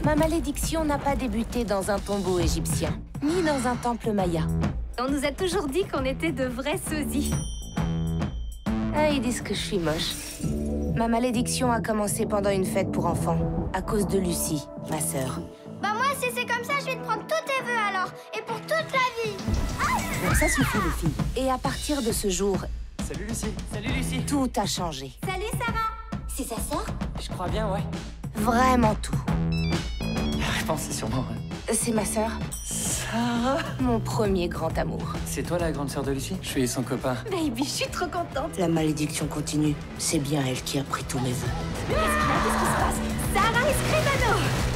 Ma malédiction n'a pas débuté dans un tombeau égyptien, ni dans un temple maya. On nous a toujours dit qu'on était de vrais sosies. Ah, ils disent que je suis moche. Ma malédiction a commencé pendant une fête pour enfants, à cause de Lucie, ma sœur. Bah moi, si c'est comme ça, je vais te prendre tous tes vœux alors, et pour toute la vie. Bon, ça suffit, les filles. Et à partir de ce jour, Salut Lucie. Salut Lucie. tout a changé. Salut Sarah. C'est sa sœur? Je crois bien, ouais. Vraiment tout. La réponse c'est sûrement... C'est ma sœur, Sarah. mon premier grand amour. C'est toi la grande sœur de Lucie? Je suis son copain. Baby, je suis trop contente. La malédiction continue. C'est bien elle qui a pris tous mes vœux. Qu'est-ce qui se passe? Sarah et Scribano!